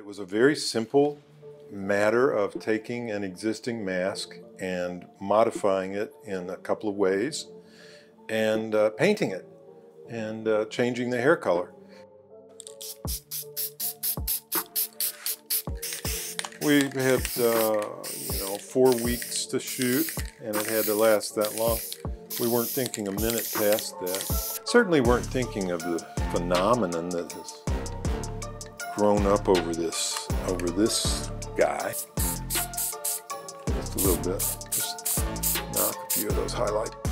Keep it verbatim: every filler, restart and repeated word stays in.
It was a very simple matter of taking an existing mask and modifying it in a couple of ways and uh, painting it and uh, changing the hair color. We had uh, you know, four weeks to shoot, and it had to last that long. We weren't thinking a minute past that. Certainly weren't thinking of the phenomenon that has grown up over this, over this guy. Just a little bit, just knock a few of those highlights.